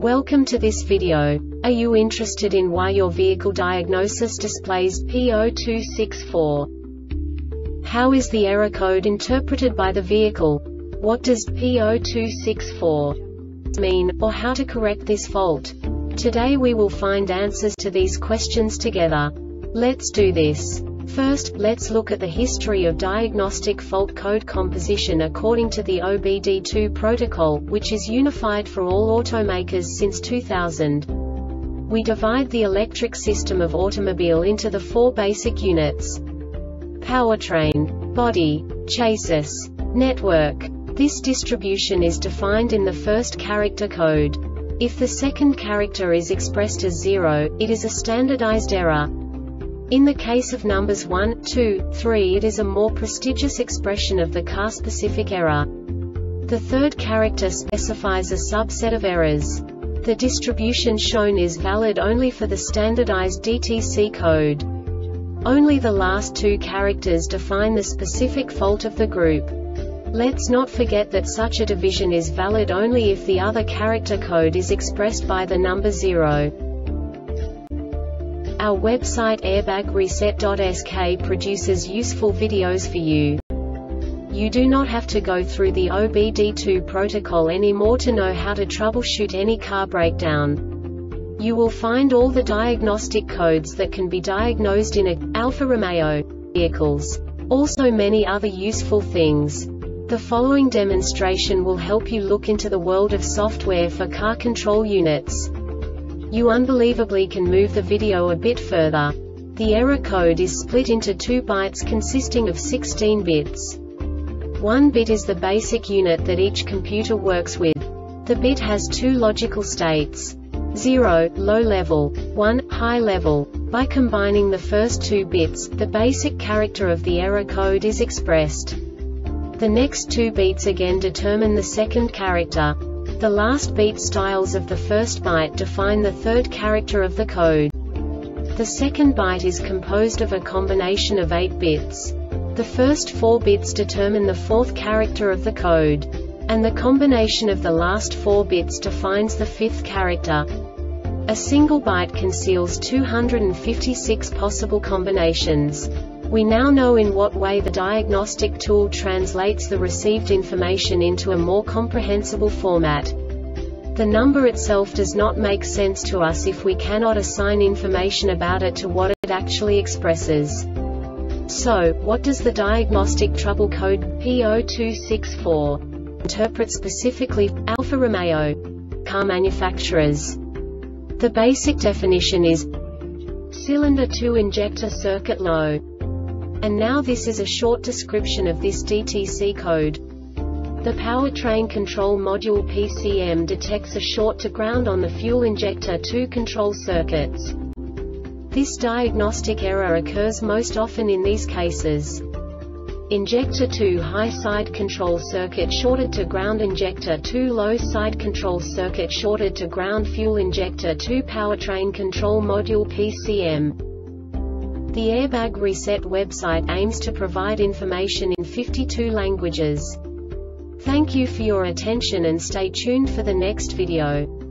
Welcome to this video. Are you interested in why your vehicle diagnosis displays P0264? How is the error code interpreted by the vehicle? What does P0264 mean, or how to correct this fault? Today we will find answers to these questions together. Let's do this. First, let's look at the history of diagnostic fault code composition according to the OBD2 protocol, which is unified for all automakers since 2000. We divide the electric system of automobile into the four basic units: powertrain, body, chassis, network. This distribution is defined in the first character code. If the second character is expressed as 0, it is a standardized error. In the case of numbers 1, 2, 3, it is a more prestigious expression of the car-specific error. The third character specifies a subset of errors. The distribution shown is valid only for the standardized DTC code. Only the last two characters define the specific fault of the group. Let's not forget that such a division is valid only if the other character code is expressed by the number 0. Our website airbagreset.sk produces useful videos for you. You do not have to go through the OBD2 protocol anymore to know how to troubleshoot any car breakdown. You will find all the diagnostic codes that can be diagnosed in Alfa Romeo vehicles. Also many other useful things. The following demonstration will help you look into the world of software for car control units. You unbelievably can move the video a bit further. The error code is split into 2 bytes consisting of 16 bits. 1 bit is the basic unit that each computer works with. The bit has 2 logical states: 0, low level, 1, high level. By combining the first 2 bits, the basic character of the error code is expressed. The next 2 beats again determine the second character. The last beat styles of the first byte define the third character of the code. The second byte is composed of a combination of 8 bits. The first 4 bits determine the fourth character of the code. And the combination of the last 4 bits defines the fifth character. A single byte conceals 256 possible combinations. We now know in what way the diagnostic tool translates the received information into a more comprehensible format. The number itself does not make sense to us if we cannot assign information about it to what it actually expresses. So, what does the diagnostic trouble code P0264 interpret specifically for Alfa Romeo car manufacturers? The basic definition is cylinder 2 injector circuit low. And now this is a short description of this DTC code. The powertrain control module PCM detects a short to ground on the fuel injector 2 control circuits. This diagnostic error occurs most often in these cases: injector 2 high side control circuit shorted to ground, injector 2 low side control circuit shorted to ground, fuel injector 2 powertrain control module PCM. The Airbag Reset website aims to provide information in 52 languages. Thank you for your attention and stay tuned for the next video.